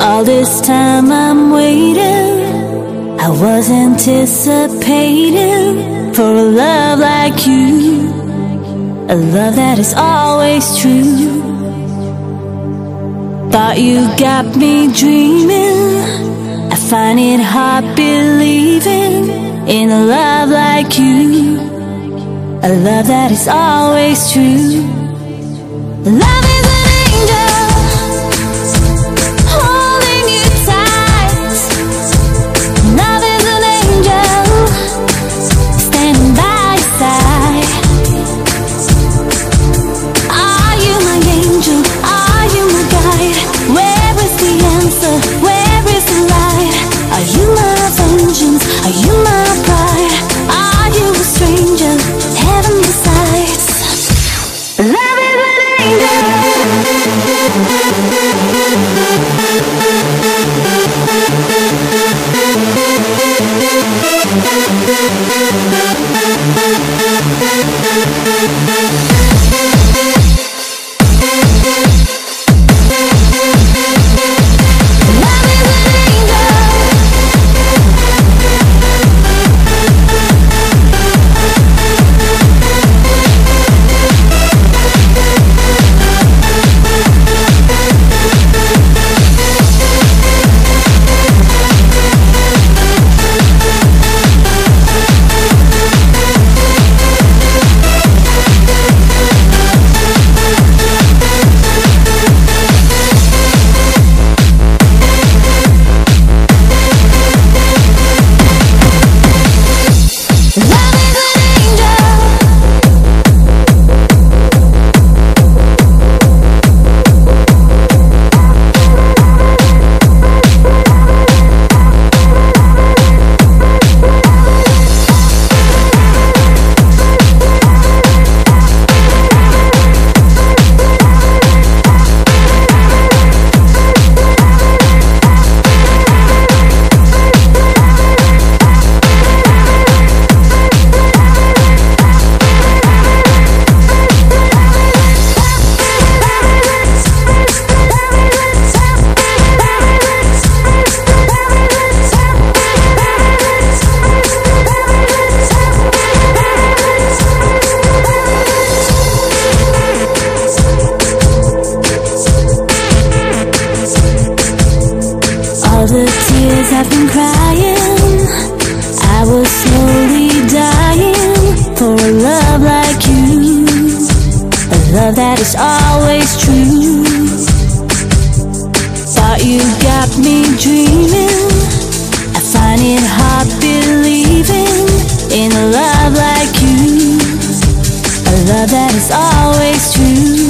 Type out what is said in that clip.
All this time I'm waiting, I was anticipating for a love like you, a love that is always true. Thought you got me dreaming, I find it hard believing in a love like you, a love that is always true. Love is an angel holding you tight. Love is an angel standing by your side. Are you my angel? Are you my guide? Where is the answer? Where is the light? Are you my vengeance? Are you my pride? Are you a stranger? Heaven decides. Love is an angel. All the tears I've been crying, I was slowly dying for a love like you, a love that is always true. Thought you got me dreaming, I find it hard believing in a love like you, a love that is always true.